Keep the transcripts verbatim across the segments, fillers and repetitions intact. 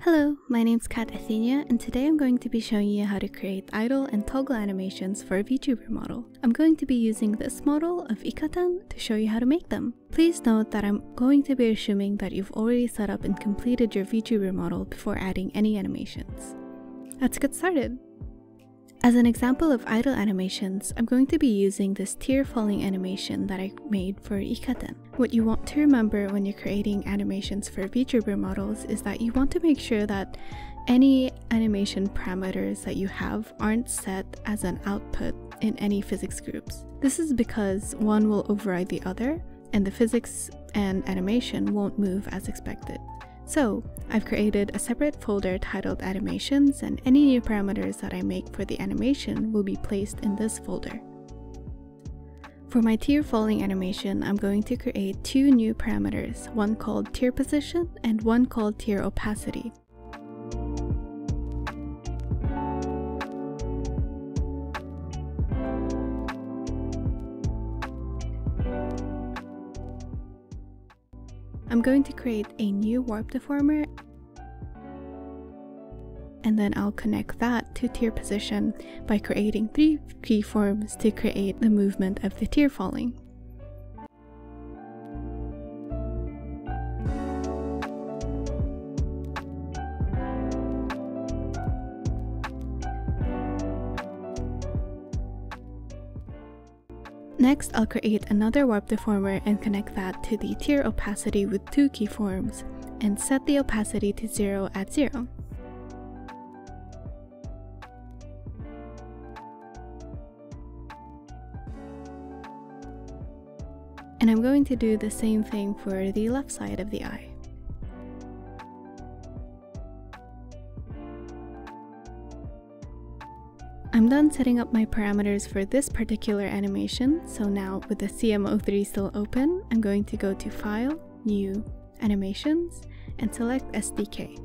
Hello, my name's Kat Athenia, and today I'm going to be showing you how to create idle and toggle animations for a Vtuber model. I'm going to be using this model of Ikaten to show you how to make them. Please note that I'm going to be assuming that you've already set up and completed your Vtuber model before adding any animations. Let's get started! As an example of idle animations, I'm going to be using this tear falling animation that I made for Ikaten. What you want to remember when you're creating animations for Vtuber models is that you want to make sure that any animation parameters that you have aren't set as an output in any physics groups. This is because one will override the other, and the physics and animation won't move as expected. So, I've created a separate folder titled Animations, and any new parameters that I make for the animation will be placed in this folder. For my tear falling animation, I'm going to create two new parameters, one called tear position and one called tear opacity. I'm going to create a new warp deformer, and then I'll connect that to tear position by creating three keyforms to create the movement of the tear falling. Next, I'll create another warp deformer and connect that to the tear opacity with two keyforms, and set the opacity to zero at zero. And I'm going to do the same thing for the left side of the eye. I'm done setting up my parameters for this particular animation, so now with the C M zero three still open, I'm going to go to File, New, Animations, and select S D K.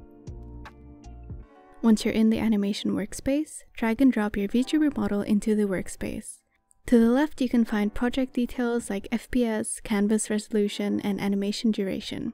Once you're in the animation workspace, drag and drop your Vtuber model into the workspace. To the left, you can find project details like F P S, canvas resolution, and animation duration.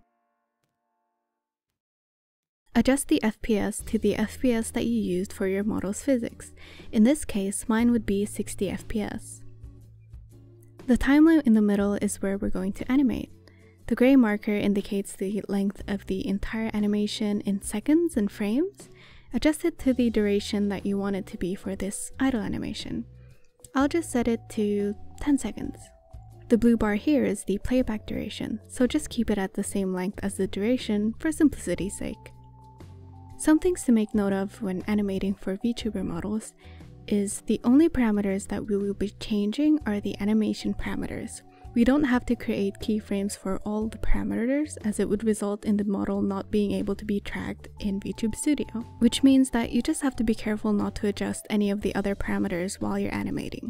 Adjust the F P S to the F P S that you used for your model's physics. In this case, mine would be sixty F P S. The timeline in the middle is where we're going to animate. The gray marker indicates the length of the entire animation in seconds and frames. Adjust it to the duration that you want it to be for this idle animation. I'll just set it to ten seconds. The blue bar here is the playback duration, so just keep it at the same length as the duration for simplicity's sake. Some things to make note of when animating for Vtuber models is the only parameters that we will be changing are the animation parameters. We don't have to create keyframes for all the parameters, as it would result in the model not being able to be tracked in VTube Studio, which means that you just have to be careful not to adjust any of the other parameters while you're animating.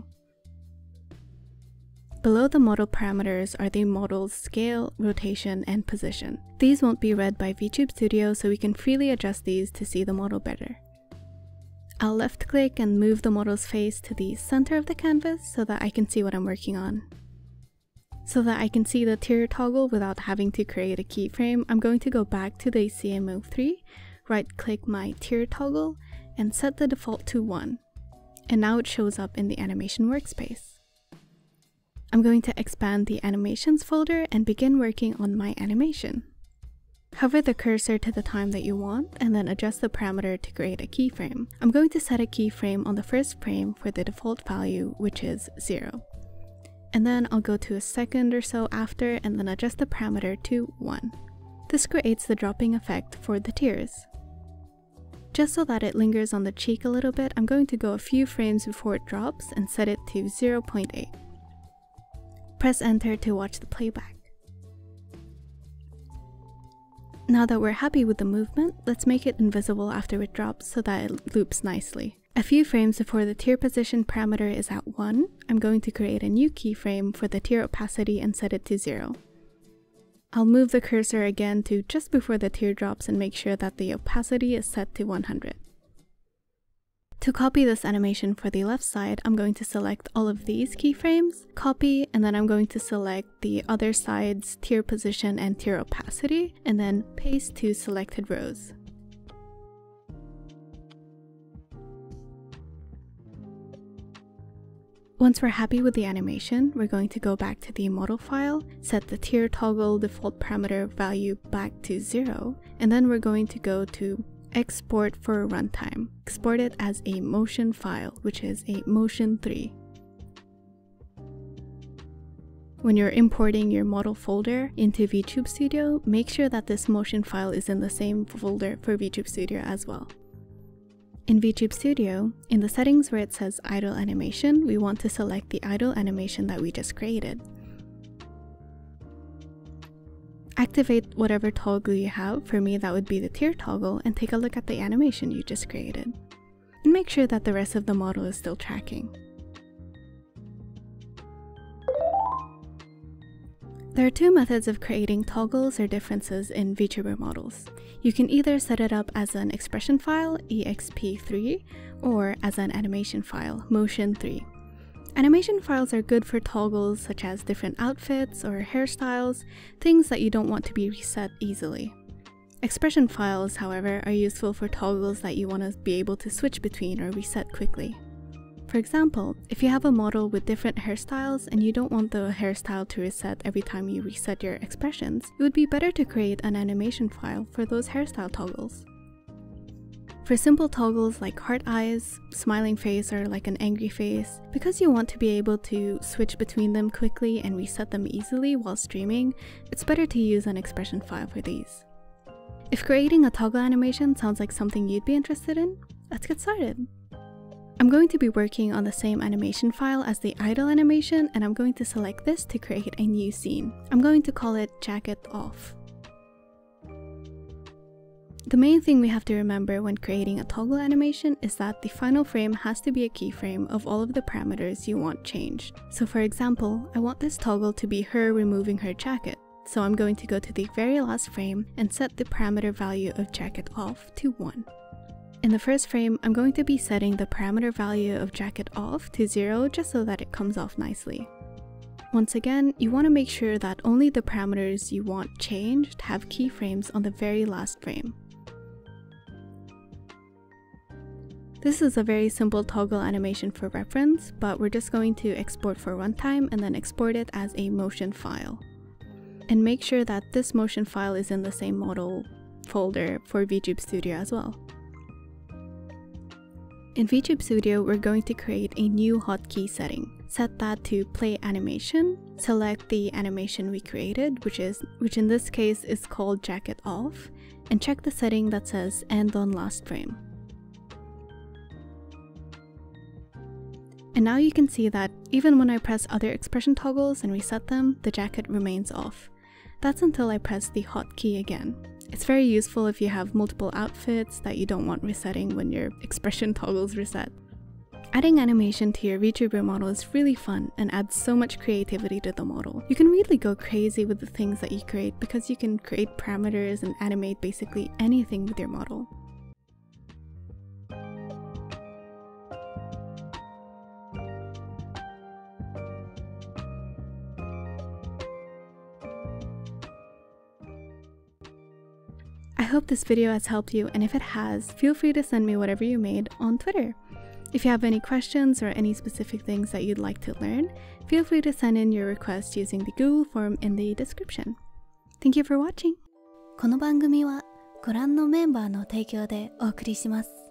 Below the model parameters are the model's scale, rotation, and position. These won't be read by VTube Studio, so we can freely adjust these to see the model better. I'll left click and move the model's face to the center of the canvas so that I can see what I'm working on. So that I can see the tear toggle without having to create a keyframe, I'm going to go back to the C M zero three, right click my tear toggle, and set the default to one. And now it shows up in the animation workspace. I'm going to expand the animations folder and begin working on my animation. Hover the cursor to the time that you want and then adjust the parameter to create a keyframe. I'm going to set a keyframe on the first frame for the default value, which is zero. And then I'll go to a second or so after and then adjust the parameter to one. This creates the dropping effect for the tears. Just so that it lingers on the cheek a little bit, I'm going to go a few frames before it drops and set it to zero point eight. Press enter to watch the playback. Now that we're happy with the movement, let's make it invisible after it drops so that it loops nicely. A few frames before the tear position parameter is at one, I'm going to create a new keyframe for the tear opacity and set it to zero. I'll move the cursor again to just before the tear drops and make sure that the opacity is set to one hundred. To copy this animation for the left side, I'm going to select all of these keyframes, copy, and then I'm going to select the other side's tear position and tear opacity, and then paste to selected rows. Once we're happy with the animation, we're going to go back to the model file, set the tier toggle default parameter value back to zero, and then we're going to go to export for runtime. Export it as a motion file, which is a motion three. When you're importing your model folder into VTube Studio, make sure that this motion file is in the same folder for VTube Studio as well. In VTube Studio, in the settings where it says idle animation, we want to select the idle animation that we just created. Activate whatever toggle you have. For me, that would be the tier toggle, and take a look at the animation you just created. And make sure that the rest of the model is still tracking. There are two methods of creating toggles or differences in Vtuber models. You can either set it up as an expression file, E X P three, or as an animation file, motion three. Animation files are good for toggles such as different outfits or hairstyles, things that you don't want to be reset easily. Expression files, however, are useful for toggles that you want to be able to switch between or reset quickly. For example, if you have a model with different hairstyles and you don't want the hairstyle to reset every time you reset your expressions, it would be better to create an animation file for those hairstyle toggles. For simple toggles like heart eyes, smiling face, or like an angry face, because you want to be able to switch between them quickly and reset them easily while streaming, it's better to use an expression file for these. If creating a toggle animation sounds like something you'd be interested in, let's get started. I'm going to be working on the same animation file as the idle animation, and I'm going to select this to create a new scene. I'm going to call it Jacket Off. The main thing we have to remember when creating a toggle animation is that the final frame has to be a keyframe of all of the parameters you want changed. So for example, I want this toggle to be her removing her jacket. So I'm going to go to the very last frame and set the parameter value of Jacket Off to one. In the first frame, I'm going to be setting the parameter value of Jacket Off to zero just so that it comes off nicely. Once again, you want to make sure that only the parameters you want changed have keyframes on the very last frame. This is a very simple toggle animation for reference, but we're just going to export for runtime and then export it as a motion file. And make sure that this motion file is in the same model folder for VTube Studio as well. In VTube Studio, we're going to create a new hotkey setting. Set that to play animation, select the animation we created, which is which in this case is called Jacket Off, and check the setting that says end on last frame. And now you can see that even when I press other expression toggles and reset them, the jacket remains off. That's until I press the hotkey again. It's very useful if you have multiple outfits that you don't want resetting when your expression toggles reset. Adding animation to your VTuber model is really fun and adds so much creativity to the model. You can really go crazy with the things that you create because you can create parameters and animate basically anything with your model. I hope this video has helped you, and if it has, feel free to send me whatever you made on Twitter. If you have any questions or any specific things that you'd like to learn, feel free to send in your requests using the Google form in the description. Thank you for watching! この番組はご覧のメンバーの提供でお送りします。